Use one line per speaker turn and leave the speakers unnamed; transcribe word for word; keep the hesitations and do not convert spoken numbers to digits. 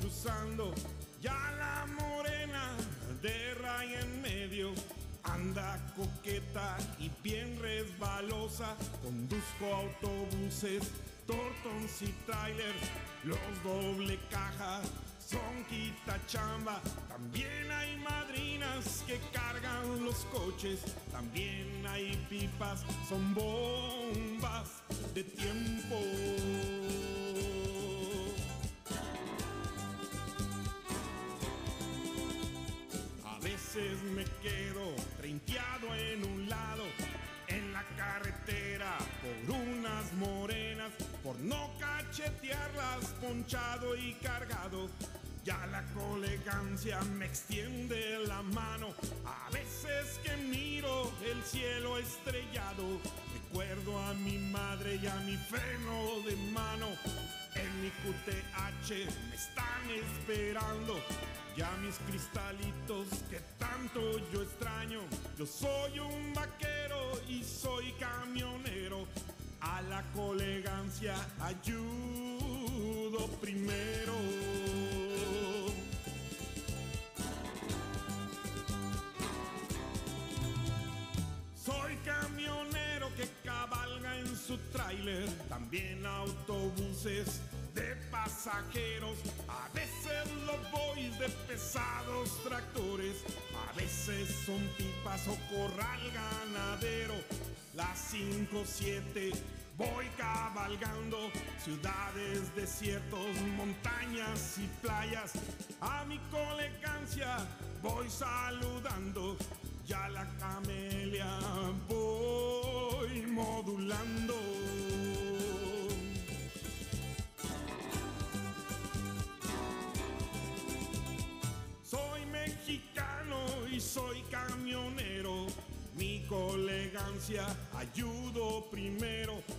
cruzando, ya la morena de raya en medio anda coqueta y bien resbalosa. Conduzco autobuses, tortons y trailers, los doble caja son quita chamba. También hay madrinas que cargan los coches, también hay pipas, son bombas de tiempo. A veces me quedo treinteado en un lado, en la carretera por unas morenas, por no cachetearlas, ponchado y cargado. Ya la colegancia me extiende la mano, a veces que miro el cielo estrellado, recuerdo a mi madre y a mi freno de mano. En mi Q T H me están esperando ya mis cristalitos que tanto yo extraño. Yo soy un vaquero y soy camionero, a la colegancia ayudo primero. Soy camionero que cabalga en su tráiler, también autobuses de pasajeros. A veces los boys de pesados tractores, a veces son pipas o corral ganadero. Las cinco siete voy cabalgando, ciudades, desiertos, montañas y playas. A mi colegancia voy saludando, ya la camelia voy modulando. Soy mexicano y soy camionero, mi colegancia ayudo primero.